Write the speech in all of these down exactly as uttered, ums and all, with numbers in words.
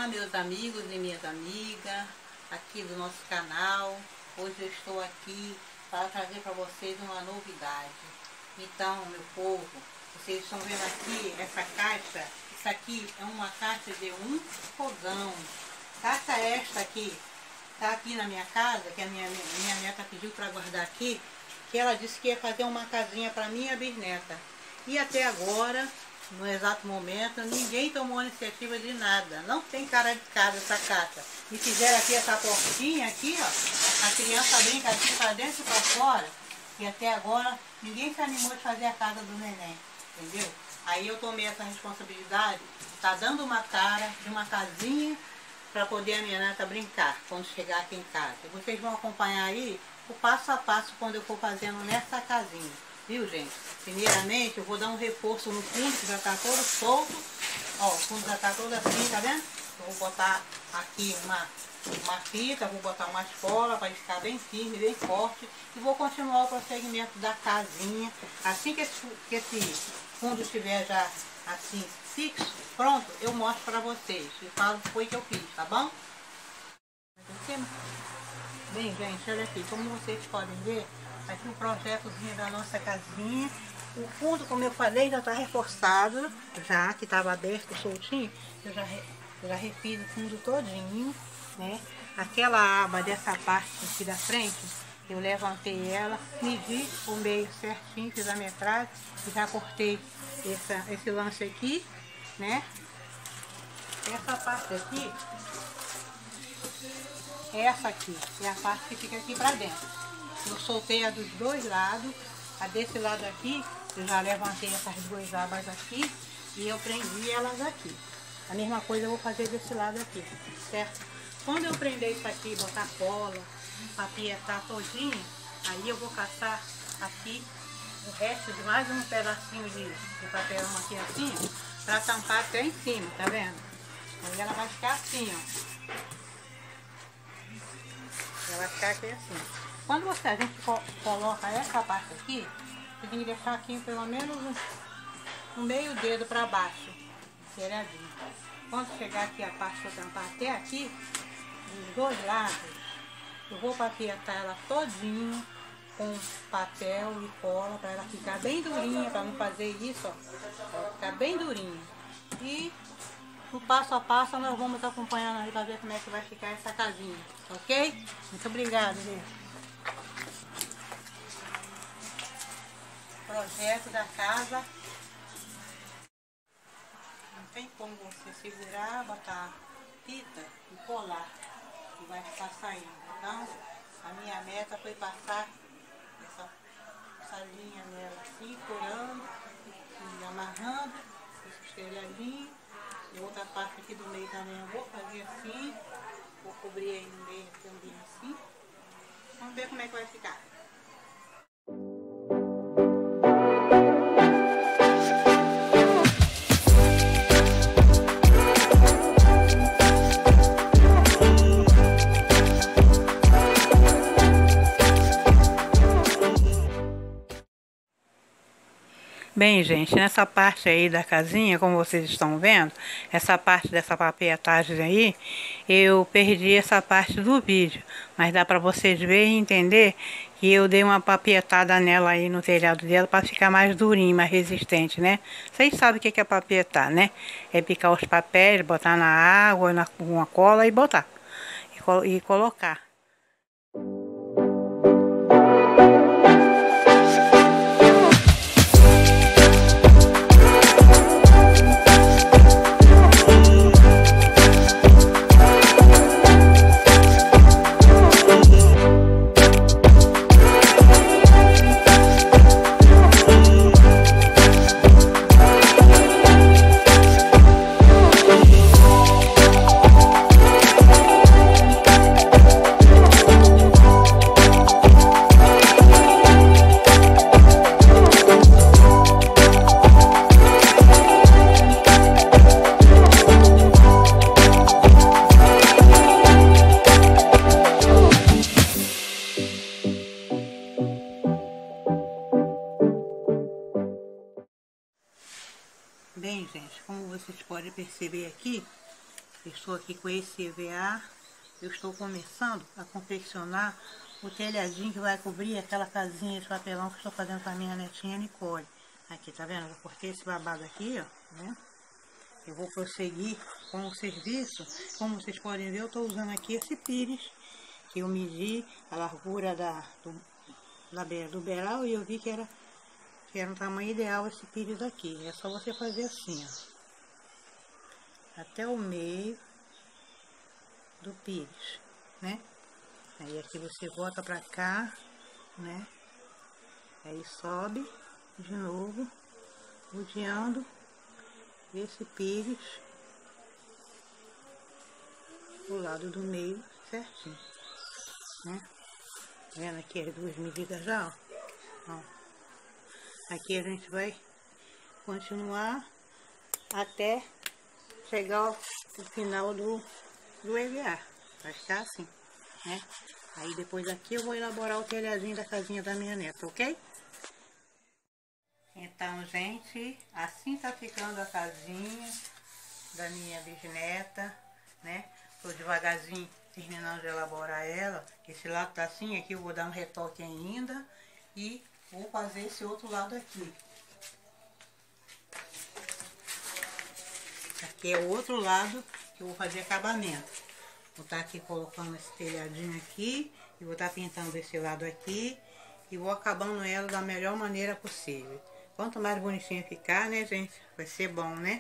Olá, meus amigos e minhas amigas aqui do nosso canal. Hoje eu estou aqui para trazer para vocês uma novidade. Então, meu povo, vocês estão vendo aqui essa caixa. Isso aqui é uma caixa de um fogão. Caixa esta aqui, tá aqui na minha casa, que a minha, minha neta pediu para guardar aqui, que ela disse que ia fazer uma casinha para minha bisneta. E até agora, no exato momento, ninguém tomou iniciativa de nada. Não tem cara de casa essa caixa. E fizeram aqui essa portinha aqui, ó. A criança brinca aqui para dentro e para fora. E até agora ninguém se animou de fazer a casa do neném. Entendeu? Aí eu tomei essa responsabilidade. Tá dando uma cara de uma casinha para poder a minha neta brincar quando chegar aqui em casa. Vocês vão acompanhar aí o passo a passo quando eu for fazendo nessa casinha. Viu, gente? Primeiramente, eu vou dar um reforço no fundo, que já tá todo solto. Ó, o fundo já tá todo assim, tá vendo? Eu vou botar aqui uma, uma fita, vou botar uma escola para ficar bem firme, bem forte. E vou continuar o prosseguimento da casinha. Assim que esse, que esse fundo estiver já assim, fixo, pronto, eu mostro para vocês. E falo o que foi que eu fiz, tá bom? Bem, gente, olha aqui, como vocês podem ver, aqui o projetozinho da nossa casinha. O fundo, como eu falei, já está reforçado, já que estava aberto, soltinho. Eu já, eu já refiz o fundo todinho, né? Aquela aba dessa parte aqui da frente, eu levantei ela, medi o meio certinho, fiz a metragem, e já cortei essa, esse lance aqui, né? Essa parte aqui, essa aqui, é a parte que fica aqui para dentro. Eu soltei a dos dois lados, a desse lado aqui, eu já levantei essas duas abas aqui e eu prendi elas aqui. A mesma coisa eu vou fazer desse lado aqui, certo? Quando eu prender isso aqui, botar cola, papietar todinho, aí eu vou caçar aqui o resto de mais um pedacinho de, de papelão aqui assim, para tampar até em cima, tá vendo? Aí ela vai ficar assim, ó. Ela vai ficar aqui assim. Quando você, a gente co coloca essa parte aqui, você tem que deixar aqui pelo menos um, um meio dedo para baixo, viradinho. Quando chegar aqui a parte que eu tampar até aqui, dos dois lados, eu vou papietar ela todinho com papel e cola para ela ficar bem durinha, para não fazer isso, ó, pra ficar bem durinha. E no passo a passo nós vamos acompanhando aí para ver como é que vai ficar essa casinha, ok? Muito obrigada, gente. Projeto da casa. Não tem como você segurar, botar fita e colar, e vai ficar saindo. Então, a minha meta foi passar essa, essa linha nela assim, furando, e amarrando, esse estelhadinho. E outra parte aqui do meio também eu vou fazer assim, vou cobrir aí no meio também assim. Vamos ver como é que vai ficar. Bem, gente, nessa parte aí da casinha, como vocês estão vendo, essa parte dessa papelagem aí, eu perdi essa parte do vídeo. Mas dá para vocês verem e entender que eu dei uma papietada nela aí no telhado dela para ficar mais durinho, mais resistente, né? Vocês sabem o que é papietar, né? É picar os papéis, botar na água, na, com uma cola e botar. E, col e colocar. Bem, gente, como vocês podem perceber aqui, Eu estou aqui com esse E V A. Eu estou começando a confeccionar o telhadinho que vai cobrir aquela casinha de papelão que estou fazendo para minha netinha Nicole. Aqui, tá vendo? Eu cortei esse babado aqui, ó, né? Eu vou prosseguir com o serviço. Como vocês podem ver, eu estou usando aqui esse pires, que eu medi a largura da, do, da, do beral e eu vi que era, que era um tamanho ideal esse pires aqui. É só você fazer assim, ó, até o meio do pires, né? Aí aqui você volta pra cá, né? Aí sobe de novo, rodeando esse pires do lado do meio certinho, né? Vendo aqui as duas medidas já, ó. Ó. Aqui a gente vai continuar até chegar ao final do, do E V A. Vai ficar assim, né? Aí depois aqui eu vou elaborar o telhadinho da casinha da minha neta, ok? Então, gente, assim tá ficando a casinha da minha bisneta, né? Tô devagarzinho terminando de elaborar ela. Esse lado tá assim, aqui eu vou dar um retoque ainda e vou fazer esse outro lado aqui. Aqui é o outro lado que eu vou fazer acabamento. Vou estar aqui colocando esse telhadinho aqui e vou estar pintando esse lado aqui e vou acabando ela da melhor maneira possível. Quanto mais bonitinha ficar, né, gente? Vai ser bom, né?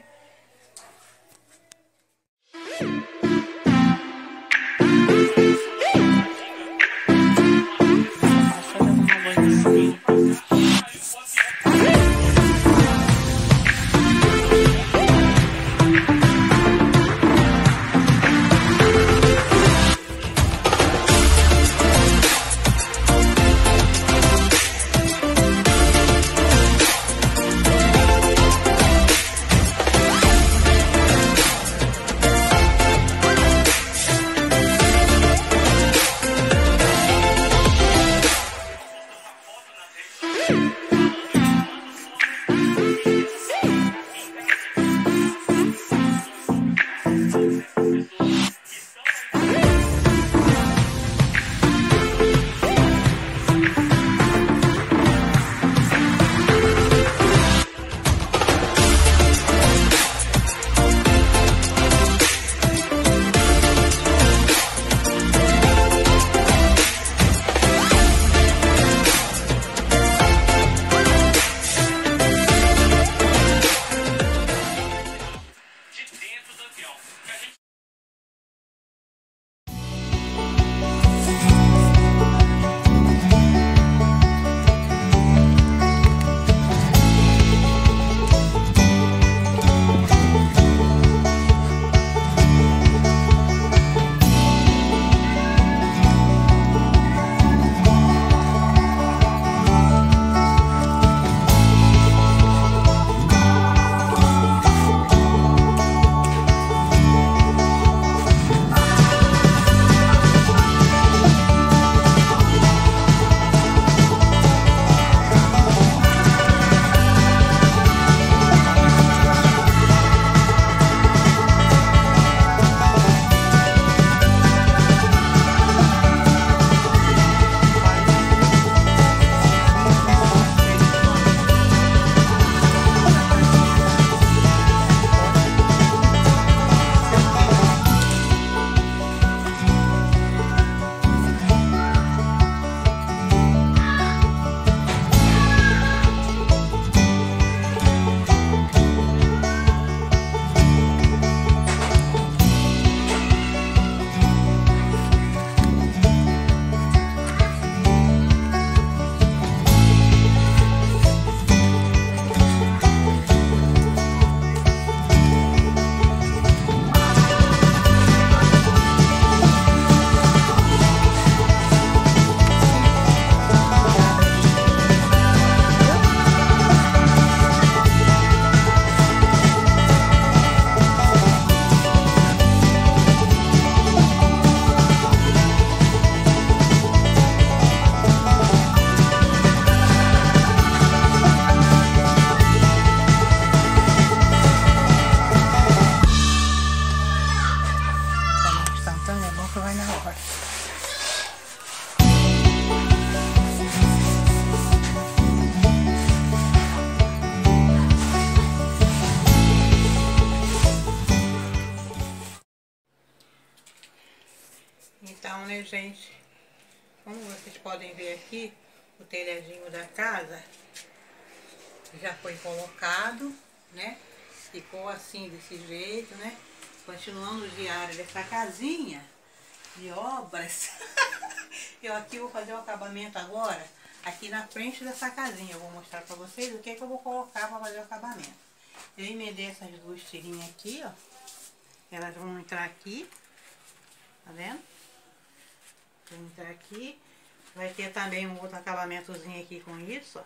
né, gente? Como vocês podem ver aqui, o telhadinho da casa já foi colocado, né? Ficou assim, desse jeito, né? Continuando o diário dessa casinha de obras. Eu aqui vou fazer o acabamento agora, aqui na frente dessa casinha. Eu vou mostrar pra vocês o que é que eu vou colocar pra fazer o acabamento. Eu emendei essas duas tirinhas aqui, ó. Elas vão entrar aqui, tá vendo? Vão entrar aqui. Vai ter também um outro acabamentozinho aqui com isso, ó.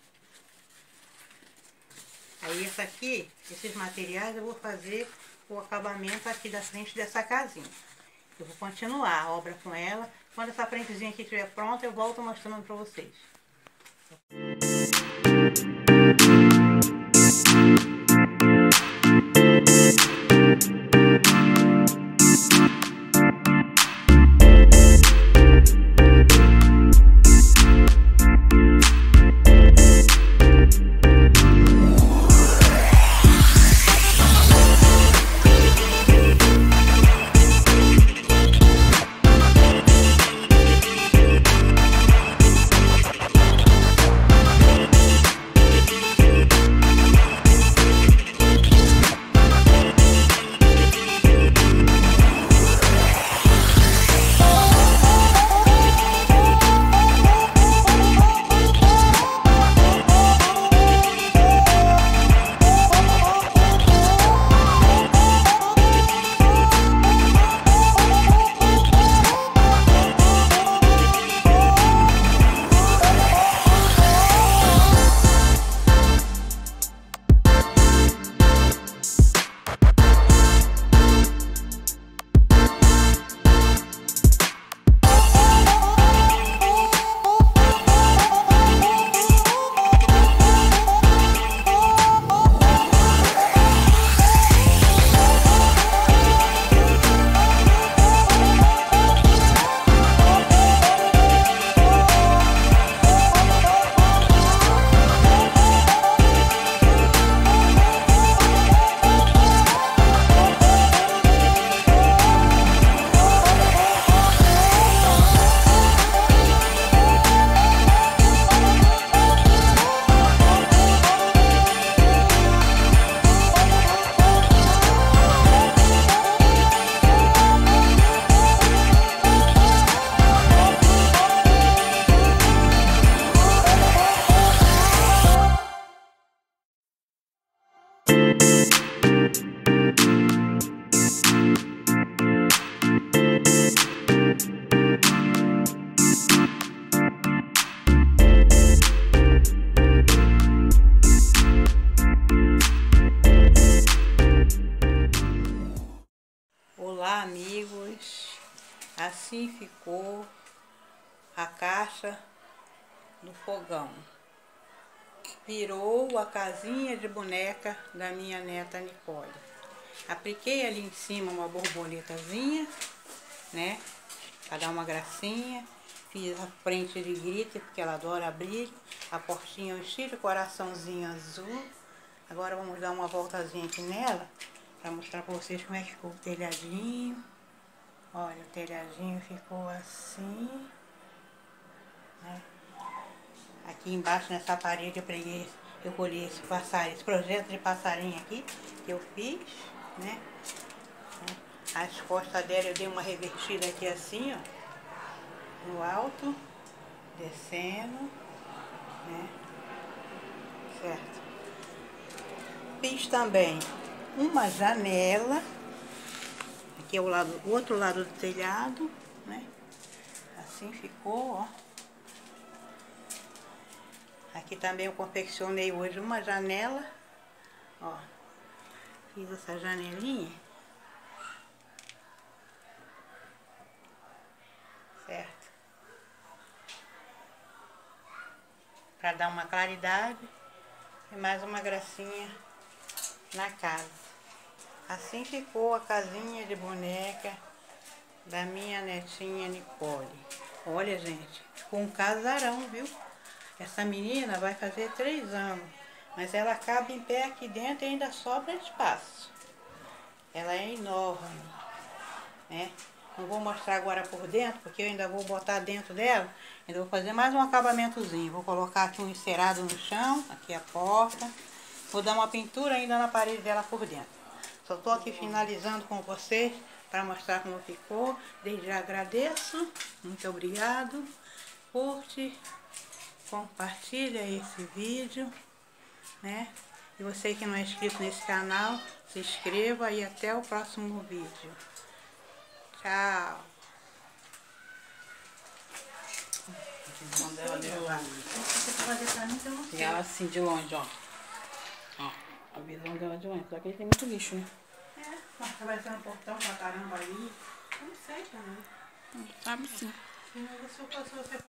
Aí essa aqui, esses materiais eu vou fazer o acabamento aqui da frente dessa casinha. Eu vou continuar a obra com ela. Quando essa frentezinha aqui estiver pronta, eu volto mostrando pra vocês. Olá, amigos, assim ficou a caixa do fogão. Virou a casinha de boneca da minha neta Nicole. Apliquei ali em cima uma borboletazinha, né, para dar uma gracinha. Fiz a frente de glitter, porque ela adora abrir. A portinha eu estilo coraçãozinho azul. Agora vamos dar uma voltazinha aqui nela, para mostrar para vocês como é que ficou o telhadinho. Olha, o telhadinho ficou assim, né? Aqui embaixo nessa parede eu preguei, eu colhi esse passarinho, esse projeto de passarinho aqui que eu fiz, né? As costas dela eu dei uma revertida aqui assim, ó, no alto, descendo, né? Certo. Fiz também uma janela, aqui é o, lado, o outro lado do telhado, né? Assim ficou, ó. Aqui também eu confeccionei hoje uma janela, ó. Fiz essa janelinha, certo? Para dar uma claridade e mais uma gracinha na casa. Assim ficou a casinha de boneca da minha netinha Nicole. Olha, gente, ficou um casarão, viu? Essa menina vai fazer três anos, mas ela cabe em pé aqui dentro e ainda sobra espaço. Ela é enorme, né? Não vou mostrar agora por dentro, porque eu ainda vou botar dentro dela. Ainda vou fazer mais um acabamentozinho. Vou colocar aqui um encerado no chão, aqui a porta. Vou dar uma pintura ainda na parede dela por dentro. Só tô aqui finalizando com vocês para mostrar como ficou. Desde já agradeço. Muito obrigado. Curte, compartilha esse vídeo, né? E você que não é inscrito nesse canal, se inscreva e até o próximo vídeo. Tchau. E ela assim de longe, ó. Ó, a visão dela de longe. Só que ele tem muito lixo, né? É, mas tá parecendo portão pra caramba ali. Eu não sei também. Sabe sim. Se você